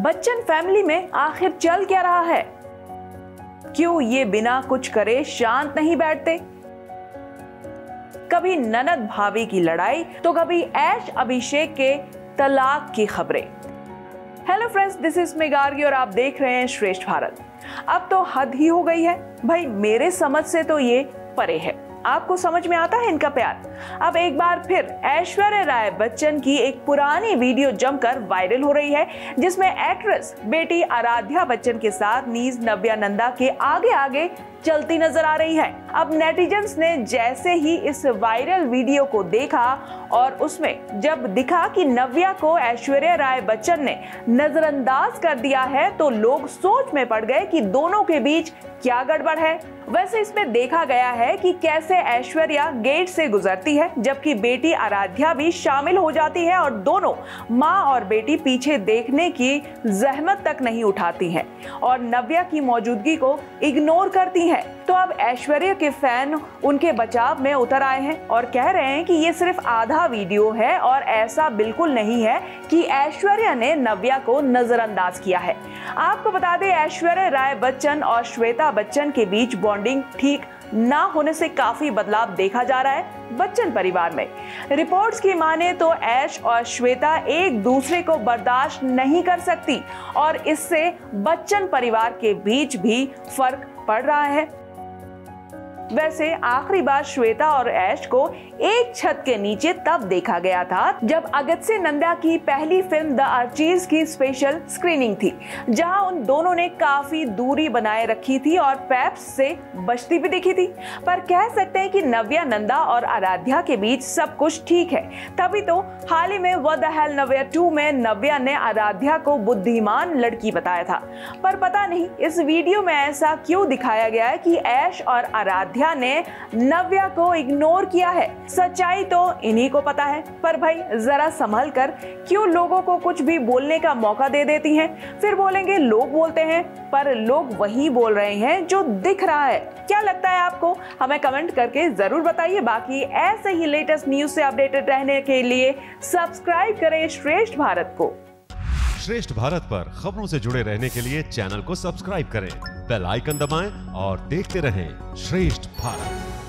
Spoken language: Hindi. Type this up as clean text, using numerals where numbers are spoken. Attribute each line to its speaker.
Speaker 1: बच्चन फैमिली में आखिर चल क्या रहा है? क्यों ये बिना कुछ करे शांत नहीं बैठते? कभी ननद भाभी की लड़ाई तो कभी ऐश अभिषेक के तलाक की खबरें। Hello friends, this is me Gargi और आप देख रहे हैं श्रेष्ठ भारत। अब तो हद ही हो गई है भाई, मेरे समझ से तो ये परे है। आपको समझ में आता है इनका प्यार? अब एक बार फिर ऐश्वर्या राय बच्चन की एक पुरानी वीडियो जमकर वायरल हो रही है, जिसमें एक्ट्रेस बेटी आराध्या बच्चन के साथ नीज नव्या नंदा के आगे आगे चलती नजर आ रही है। अब नेटिजन्स ने जैसे ही इस वायरल वीडियो को देखा और उसमें जब दिखा कि नव्या को ऐश्वर्या राय बच्चन ने नजरअंदाज कर दिया है, तो लोग सोच में पड़ गए कि दोनों के बीच क्या गड़बड़ है। वैसे इसमें देखा गया है कि कैसे ऐश्वर्या गेट से गुजरती है, जबकि बेटी आराध्या भी शामिल हो जाती है और दोनों माँ और बेटी पीछे देखने की जहमत तक नहीं उठाती हैं और नव्या की मौजूदगी को इग्नोर करती हैं। तो अब ऐश्वर्या के फैन उनके बचाव में उतर आए हैं और कह रहे हैं कि ये सिर्फ आधा वीडियो है और ऐसा बिल्कुल नहीं है कि ऐश्वर्या ने नव्या को नजरअंदाज किया है। आपको बता दें, ऐश्वर्या राय बच्चन और श्वेता बच्चन के बीच बॉन्डिंग ठीक ना होने से काफी बदलाव देखा जा रहा है बच्चन परिवार में। रिपोर्ट्स की माने तो ऐश और श्वेता एक दूसरे को बर्दाश्त नहीं कर सकती और इससे बच्चन परिवार के बीच भी फर्क पड़ रहा है। वैसे आखिरी बार श्वेता और ऐश को एक छत के नीचे तब देखा गया था जब अगस्त्य नंदा की पहली फिल्म द आर्चीज की स्पेशल स्क्रीनिंग थी, जहां उन दोनों ने काफी दूरी बनाए रखी थी और पैप्स से बचती भी दिखी थी। पर कह सकते हैं कि नव्या नंदा और आराध्या के बीच सब कुछ ठीक है। तभी तो हाल ही में व्हाट द हेल नव्या 2 में नव्या ने आराध्या को बुद्धिमान लड़की बताया था। पर पता नहीं इस वीडियो में ऐसा क्यों दिखाया गया है कि ऐश और आराध्या ने नव्या को इग्नोर किया है। सच्चाई तो इन्हीं को पता है, पर भाई जरा संभल कर क्यों लोगों को कुछ भी बोलने का मौका दे देती हैं। फिर बोलेंगे लोग बोलते हैं, पर लोग वही बोल रहे हैं जो दिख रहा है। क्या लगता है आपको? हमें कमेंट करके जरूर बताइए। बाकी ऐसे ही लेटेस्ट न्यूज से अपडेटेड रहने के लिए सब्सक्राइब करें श्रेष्ठ भारत को।
Speaker 2: श्रेष्ठ भारत पर खबरों से जुड़े रहने के लिए चैनल को सब्सक्राइब करें, बेल आइकन दबाएं और देखते रहें श्रेष्ठ भारत।